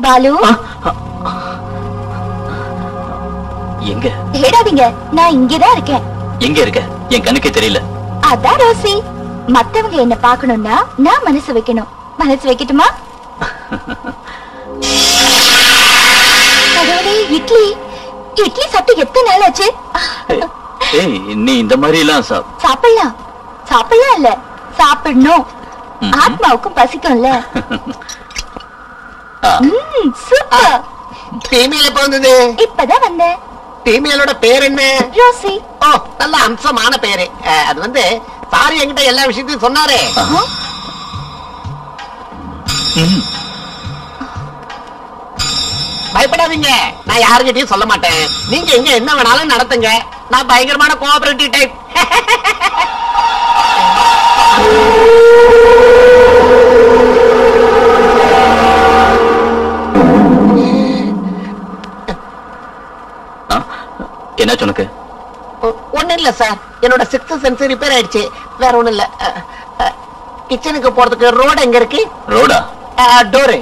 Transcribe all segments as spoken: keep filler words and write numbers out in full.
பாலு எங்க? தேடாதீங்க, நான் இங்கதான் இருக்கேன். எங்க இருக்க? என் கண்ணுக்கே தெரியல. அதான் ரோசி, மத்தவங்க என்ன பாக்கணும்னா நான் மனசு வைக்கணும். மனசு வைக்கட்டுமா? இட்லி இட்லி சாப்பிட்டு எத்தனை நாள் ஆச்சு? ஏய், நீ இந்த மாதிரி எல்லாம் சாப்பிடலாம். சாப்பிடலாம் இல்ல, சாப்பிடணும். ஆத்மாவுக்கும் பசிக்கும்ல. சூப்பர். ஃபீமேல் எப்ப வந்தது? இப்பதான் வந்தேன். ஃபீமேலோட பேர் என்ன? ரோசி. ஓ, நல்ல அம்சமான பேரு. அது வந்து சாரி என்கிட்ட எல்லா விஷயத்தையும் சொன்னாரே. பயப்படாதீங்க, நான் யாருக்கிட்டையும் சொல்ல மாட்டேன். நீங்க எங்க என்ன வேணாலும் நடத்துங்க. நான் பயங்கரமான கோஆபரேட்டிவ் டைப். என்ன சொன்னக்கு? ஒண்ணு இல்ல சார், என்னோட சிக்ஸ்த் சென்ஸ் ரிப்பேர் ஆயிடுச்சு. வேற ஒண்ணு இல்ல. கிச்சனுக்கு போறதுக்கு ரோடு எங்க இருக்கு? ரோடா? டோரு.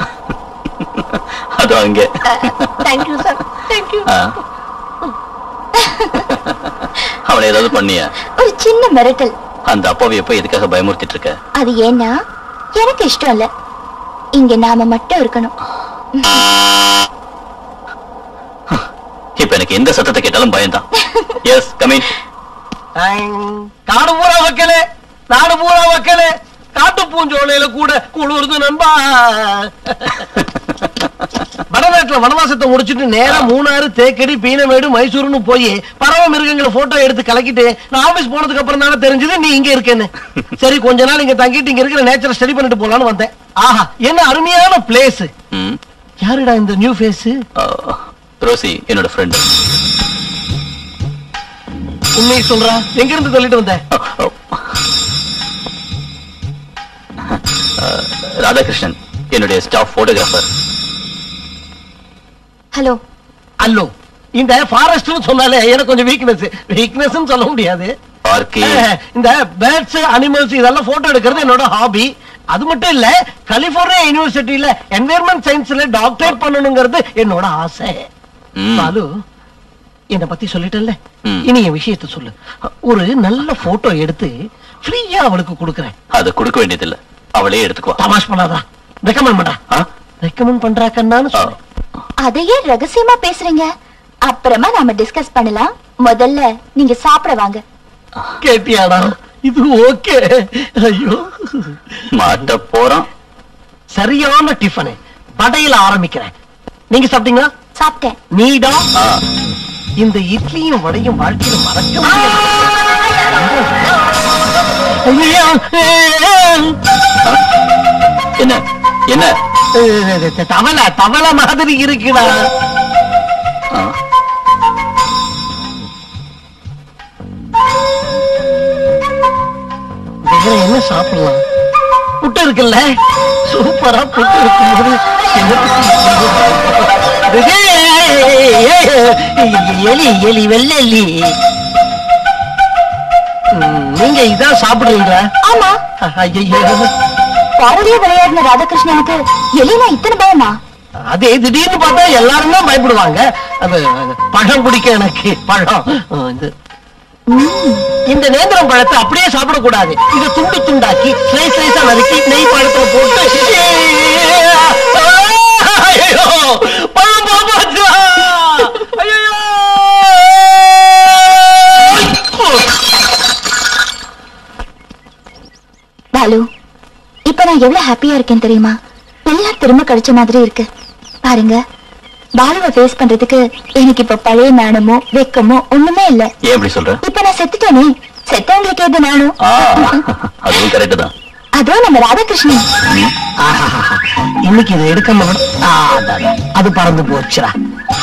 அது அங்க. Thank you sir, thank you. அவளை ஏதாவது பண்ணியா? ஒரு சின்ன மிரட்டல். அந்த அப்பாவை எப்ப எதுக்காக பயமுறுத்திட்டு இருக்க? அது ஏன்னா எனக்கு இஷ்டம் இல்ல, இங்க நாம மட்டும் இருக்கணும். இப்ப எனக்கு எந்த சத்தத்தை கேட்டாலும் பயம்தான். Yes, come in. காடு பூரா வைக்கல, நாடு பூரா வைக்கல, காட்டு பூஞ்சோலையில கூட குளிர்ந்து நண்பா. வடநாட்டுல வனவாசத்தை முடிச்சுட்டு நேரா மூணாறு, தேக்கடி, பீனமேடு, மைசூர்னு போய் பறவை மிருகங்களை போட்டோ எடுத்து கலக்கிட்டு நான் ஆபீஸ் போனதுக்கு அப்புறம் தானே தெரிஞ்சது நீ இங்க இருக்கேன்னு. சரி, கொஞ்ச நாள் இங்க தங்கிட்டு இங்க இருக்கிற நேச்சரை ஸ்டடி பண்ணிட்டு போலான்னு வந்தேன். ஆஹா, என்ன அருமையான பிளேஸ். யாருடா இந்த நியூ ஃபேஸ்? ரோசி, என்னோட ஃப்ரெண்ட். உண்மையை சொல்றா, எங்க இருந்து சொல்லிட்டு வந்த? ராதாகிருஷ்ணன், என்னுடைய ஸ்டாஃப் போட்டோகிராஃபர். ஹலோ. ஹலோ. இந்த ஃபாரஸ்ட்னு சொன்னாலே எனக்கு கொஞ்சம் வீக்னஸ். வீக்னஸ் சொல்ல முடியாது. இந்த பேர்ட்ஸ், அனிமல்ஸ் இதெல்லாம் போட்டோ எடுக்கிறது என்னோட ஹாபி. அது மட்டும் இல்ல, கலிபோர்னியா யூனிவர்சிட்டியில என்வைரன்மெண்ட் சயின்ஸ்ல டாக்டரேட் பண்ணணுங்கிறது என்னோட ஆசை. பாலு, என்ன பத்தி சொல்லிட்டல்ல, இனி என் விஷயத்தை சொல்லு. ஒரு நல்ல போட்டோ எடுத்து ஃப்ரீயா அவளுக்கு கொடுக்கறேன். அது கொடுக்க வேண்டியதில்லை, அவளே எடுத்துக்குவா. தமாஷ் பண்ணாதா, ரெக்கமெண்ட் பண்றா. ரெக்கமெண்ட் பண்றாக்கன்னு சொல்லு. அதையே ரகசியமா பேசுறீங்க, அப்புறமா நாம டிஸ்கஸ் பண்ணலாம். முதல்ல நீங்க சாப்பிட வாங்க. கேட்டியாடா? இது ஓகே. ஐயோ, மாட்ட போறோம். சரியான டிஃபன். படையில ஆரம்பிக்கிறேன். நீங்க சாப்பிட்டீங்களா? சாப்பிட்டேன். நீடா? இந்த இட்லியும் வடையும் வாழ்க்கையில மறக்க என்ன என்ன தவளை தவளை மாதிரி இருக்குடா. வேற என்ன சாப்பிடலாம்? புட்டு இருக்குல்ல, சூப்பரா புட்டு இருக்கும்போது எலி எலி வெள்ளி. நீங்க இதான் சாப்பிடுறீங்க? ஆமா. ஐயோ, பறவையே விளையாடின ராதாகிருஷ்ணனுக்கு எலினா இத்தனை பயமா? அதே திடீர்னு பார்த்தா எல்லாரும் தான் பயப்படுவாங்க. அது பழம் குடிக்க எனக்கு பழம். இந்த நேந்திரம் பழத்தை அப்படியே சாப்பிடக்கூடாது. இதை துண்டு துண்டாக்கி ஸ்லைஸ் ஸ்லைஸா நறுக்கி நெய் பழத்தை போட்டு பாலு, இப்ப நான் எவ்வளவு ஹாப்பியா இருக்கேன் தெரியுமா? எல்லாம் திரும்ப கிடைச்ச மாதிரி இருக்கு. பாருங்க, பாலுவை ஃபேஸ் பண்றதுக்கு எனக்கு இப்ப பழைய நாணமோ வெக்கமோ ஒண்ணுமே இல்ல. ஏன் அப்படி சொல்ற? இப்ப நான் செத்துட்டேனே, செத்தவங்களுக்கு எது நானும். அதுவும் கரெக்ட் தான். அதுவும் நம்ம ராதாகிருஷ்ணன். இன்னைக்கு இதை எடுக்காம அது பறந்து போச்சுடா.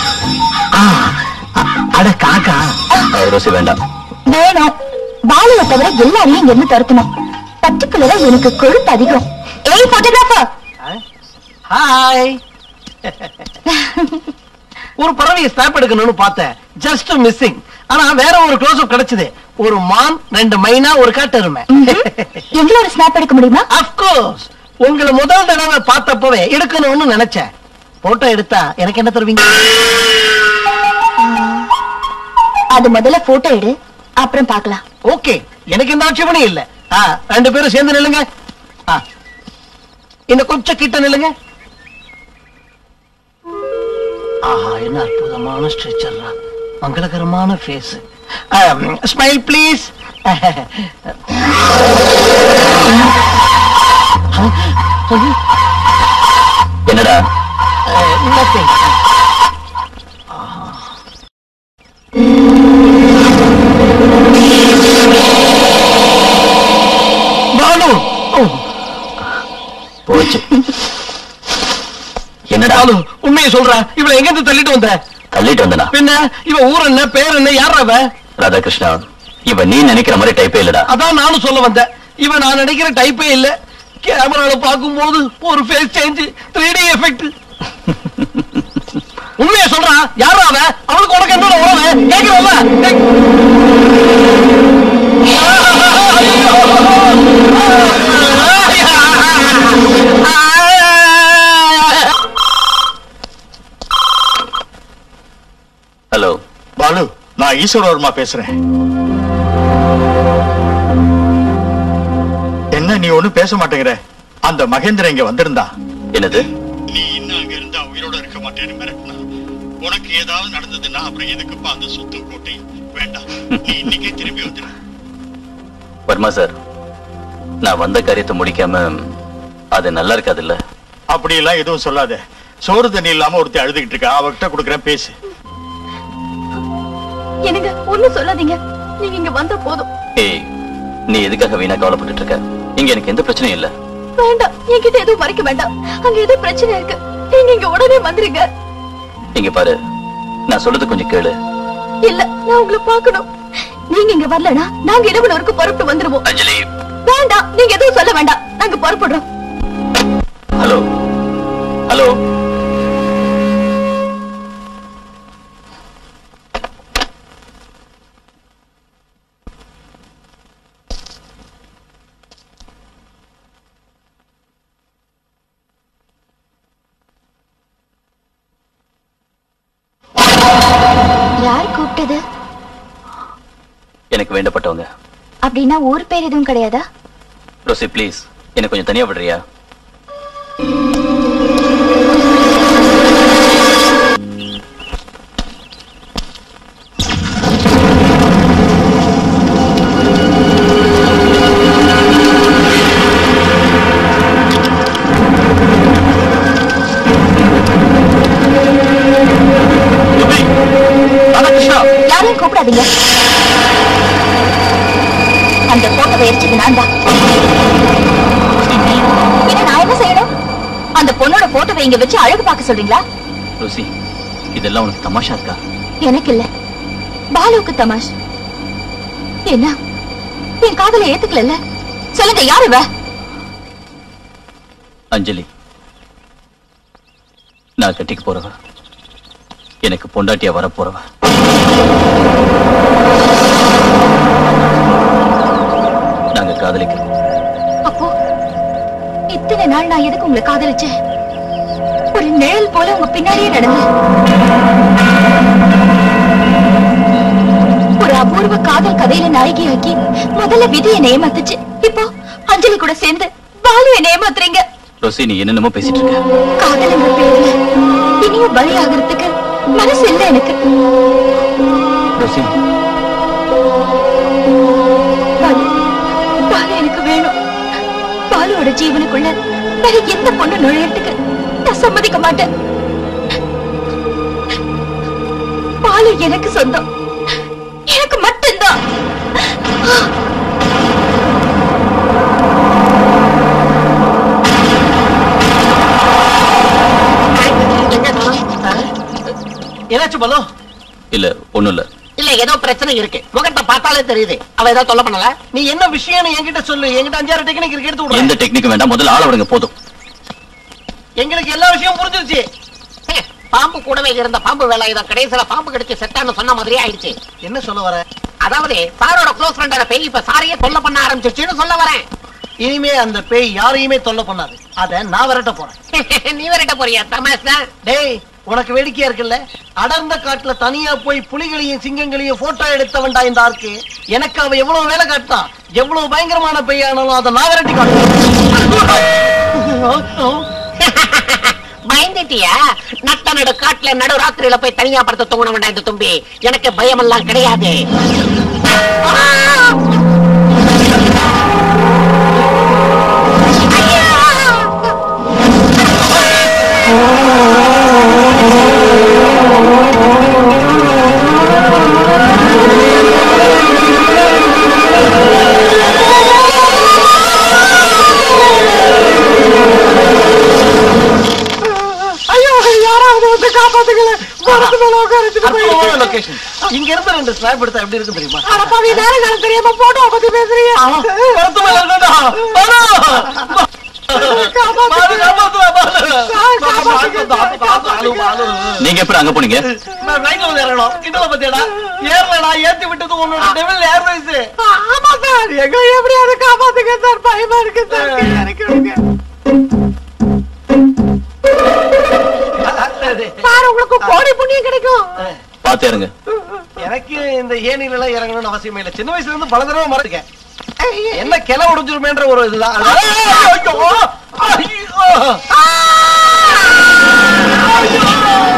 அட காக்கா. ரோசி வேண்டாம். வேணும். பாலுவை தவிர எல்லாரையும் இங்க இருந்து துரத்தணும். பர்டிகுலரா எனக்கு கொழுப்பு அதிகம். ஏய் போட்டோகிராஃபர். ஹாய். ஒரு பறவையை ஸ்னாப் எடுக்கணும்னு பார்த்தேன், ஜஸ்ட் மிஸ்ஸிங். ஆனா வேற ஒரு க்ளோஸ் அப் கிடைச்சது. ஒரு மான், ரெண்டு மைனா, ஒரு காட்டெருமை. எங்களை ஒரு ஸ்னாப் எடுக்க முடியுமா? Of course. உங்களை முதல் தடவை பார்த்தப்பவே எடுக்கணும்னு நினைச்சேன். போட்டோ எடுத்தா எனக்கு என்ன தருவீங்க? அது முதல்ல போட்டோ எடு, அப்புறம் பார்க்கலாம். ஓகே, எனக்கு எந்த ஆட்சேபனையும் இல்ல. ரெண்டு பேரும் சேர்ந்து நில்லுங்க. இன்னும் கொஞ்சம் கிட்ட நில்லுங்க. ஆஹா, என்ன அற்புதமான ஸ்ட்ரெச்சர்ரா, மங்களகரமான ஃபேஸ். Smile please. என்னடா? நத்திங். பாலு போச்சு. என்னடா? உண்மையை சொல்ற, இவளை எங்க இருந்து தள்ளிட்டு வந்த? தள்ளிட்டு வந்தனா? பின்ன இவ ஊர் என்ன, பேர் என்ன, யார் அவ? ராதாகிருஷ்ணா, இவ நீ நினைக்கிற மாதிரி டைப்பே இல்லடா. அதான் நானும் சொல்ல வந்தேன், இவ நான் நினைக்கிற டைப்பே இல்ல. கேமரால பார்க்கும் போது ஒரு face change, three D effect. உண்மையை சொல்றா, யாரா அவ? அவளுக்கு உனக்கு என்ன உறவு? கேக்குறல்ல? ஹலோ பாலு, நான் ஈஸ்வரவர்மா பேசுறேன். என்ன நீ ஒண்ணும் பேச மாட்டேங்கிற? அந்த மகேந்திரன் இங்க வந்திருந்தா. என்னது? நீ இன்னும் அங்க இருந்தா உயிரோட இருக்க மாட்டேன்னு மிரட்டினா. உனக்கு ஏதாவது நடந்ததுன்னா அப்புறம் எதுக்குப்பா அந்த சொத்து கோட்டை? வேண்டாம், நீ இன்னைக்கே திரும்பி வந்துடு. வர்மா சார், நான் வந்த காரியத்தை முடிக்காம அது நல்லா இருக்காது இல்ல? அப்படி எல்லாம் எதுவும் சொல்லாத. சோறு தண்ணி இல்லாம ஒருத்தி அழுதுகிட்டு இருக்கா, அவகிட்ட கொடுக்கறேன், பேசு. எனக்கு ஒண்ணும் சொல்லாதீங்க, நீங்க இங்க வந்த போதும். ஏய், நீ எதுக்காக வீணா கவலைப்பட்டு இருக்க? இங்க எனக்கு எந்த பிரச்சனையும் இல்ல. வேண்டாம், என்கிட்ட எதுவும் மறைக்க வேண்டாம். அங்க ஏதோ பிரச்சனை இருக்கு, நீங்க இங்க உடனே வந்துருங்க. இங்க பாரு, நான் சொல்றது கொஞ்சம் கேளு. இல்ல, நான் உங்களை பார்க்கணும். நீங்க இங்க வரலனா நாங்க இடவலூருக்கு புறப்பட்டு வந்துருவோம். அஞ்சலி, வேண்டாம், நீங்க எதுவும் சொல்ல வேண்டாம், நாங்க புறப்படுறோம். ஹலோ ஹலோ யார் கூப்பிட்டது? எனக்கு வேண்டப்பட்டவங்க. அப்படின்னா ஊர் பேர் எதுவும் கிடையாதா? ரோசி ப்ளீஸ், எனக்கு கொஞ்சம் தனியா விடுறியா? யாரையும் கூப்பிடாதீங்க. அந்த போட்டோவை எரிச்சது நான் தான். பின்ன நான் என்ன செய்யணும்? அந்த பொண்ணோட போட்டோவை இங்க வச்சு அழகு பார்க்க சொல்றீங்களா? ரோசி, இதெல்லாம் உனக்கு தமாஷா இருக்கா? எனக்கு இல்ல, பாலுவுக்கு தமாஷ். என்ன என் காதல ஏத்துக்கல? சொல்லுங்க, யாரு இவ? அஞ்சலி, நான் கட்டிக்கு போறவ, எனக்கு பொண்டாட்டியா வர போறவ. நாங்க காதலிக்கிறோம். அப்போ இத்தனை நாள் நான் எதுக்கு உங்களை காதலிச்சேன்? ஒரு நிழல் போல உங்க பின்னாடியே நடந்து ஒரு அபூர்வ காதல் கதையில நாயகியாக்கி முதல்ல விதியை ஏமாத்துச்சு. இப்போ அஞ்சலி கூட சேர்ந்து பாலுவை ஏமாத்துறீங்க. ரோசி, நீ என்னென்னமோ பேசிட்டு இருக்க. காதலுங்கிற பேர்ல இனியும் பலியாகிறதுக்கு மனசு இல்ல எனக்கு. ரோசி, பாலு, பாலு எனக்கு வேணும். பாலுவோட ஜீவனுக்குள்ள வேற எந்த பொண்ணு நுழையறதுக்கு நான் சம்மதிக்க மாட்டேன். பாலு எனக்கு சொந்தம், எனக்கு மட்டும்தான். என்னாச்சு பாலு? இல்ல, ஒண்ணும் இல்ல. இல்ல, ஏதோ பிரச்சனை இருக்கு. முகத்தை பார்த்தாலே தெரியுது. அவ ஏதோ தொல்லை பண்ணல. நீ என்ன விஷயம்னு என்கிட்ட சொல்லு. என்கிட்ட அஞ்சாறு டெக்னிக் இருக்கு, எடுத்து விடுறேன். எந்த டெக்னிக்கும் வேண்டாம், முதல்ல ஆள விடுங்க போதும். எங்களுக்கு எல்லா விஷயமும் புரிஞ்சிருச்சு. பாம்பு கூடவே இருந்த பாம்பு வேலை இதை கடைசியில பாம்பு கடிச்சு செட்டான்னு சொன்ன மாதிரியே ஆயிடுச்சு. என்ன சொல்ல வர? அதாவது சாரோட க்ளோஸ் ஃப்ரெண்டான பேய் இப்ப சாரையே தொல்லை பண்ண ஆரம்பிச்சிருச்சுன்னு சொல்ல வரேன். இனிமே அந்த பேய் யாரையுமே தொல்லை பண்ணாது. அத நான் விரட்ட போறேன். நீ விரட்ட போறியா தமாஷா? டேய் உனக்கு வேடிக்கையா இருக்குல்ல, அடர்ந்த காட்டுல தனியா போய் புலிகளையும் சிங்கங்களையும் போட்டோ எடுத்தவன்டா இந்த ஆர்க்கு. எனக்கு அவ எவ்வளவு வேலை காட்டான், எவ்வளவு பயங்கரமான பையனாலும் அதை நான் விரட்டி காட்டுறேன். பயந்துட்டியா? நட்ட நடு காட்டுல நடு ராத்திரியில போய் தனியா படுத்த தூங்கணும் வேண்டாம் இந்த தும்பி. எனக்கு பயம் எல்லாம் கிடையாது. இங்க இருந்து ரெண்டு ஸ்னாப் எடுத்தா எப்படி இருக்கு தெரியுமா? தெரியாம போட்டோ பத்தி பேசுறீங்க. நீங்க எப்படி அங்க போனீங்க? நான் ரைட்ல வந்து இறங்கணும். கிண்டல பத்தியடா ஏறலடா, ஏத்தி விட்டது உன்னோட டெவில் ஏர்வேஸ். ஆமா சார், எங்களை எப்படியாவது காப்பாத்துங்க சார், பயமா இருக்கு சார். சார் உங்களுக்கு கோடி புண்ணியம் கிடைக்கும். பாத்து இறங்க. எனக்கு இந்த ஏனில எல்லாம் இறங்கணும்னு அவசியமே இல்லை. சின்ன வயசுல இருந்து பல தடவை மறந்துட்டேன். என்ன கிளை உடைஞ்சிருமேன்ற ஒரு இதுதான். ஐயோ ஐயோ